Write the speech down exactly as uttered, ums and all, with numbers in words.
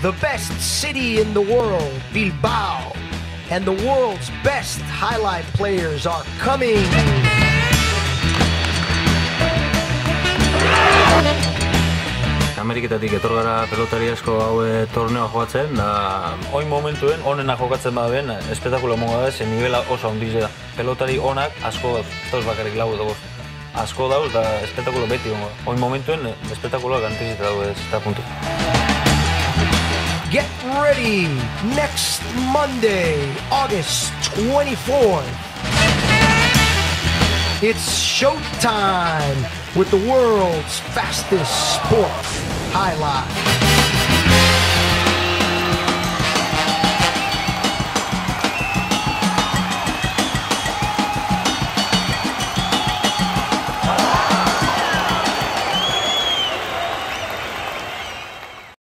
the best city in the world, Bilbao, and the world's best highlight players are coming. Ameriketatik etor gara pelotari asko haue torneoa jokatzen, da oin momentuen onena jokatzen baduen espektakulo emongo da, zen nivela oso handiz da. Pelotari onak asko dauz, ez dauz bakarrik lau edo bost. Asko dauz, da espektakulo beti gongo da. Oin momentuen espektakuloak antizita dauz ez da puntu. Get ready next Monday, August twenty-fourth. It's showtime with the world's fastest sport, Alai.